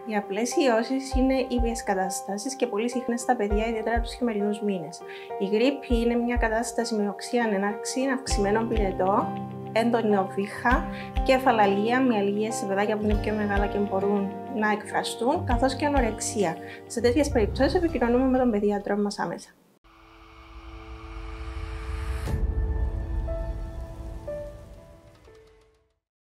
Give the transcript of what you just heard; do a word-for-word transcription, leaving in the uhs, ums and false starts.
Οι απλές ιώσεις είναι ήπιες καταστάσεις και πολύ συχνές στα παιδιά, ιδιαίτερα τους χειμερινούς μήνες. Η γρίπη είναι μια κατάσταση με οξία έναρξη, αυξημένο πυρετό, έντονη οβίχα, κεφαλαλία, μυαλγίες σε παιδάκια που είναι πιο μεγάλα και μπορούν να εκφραστούν, καθώς και ανορεξία. Σε τέτοιες περιπτώσεις επικοινωνούμε με τον παιδίατρο μας άμεσα.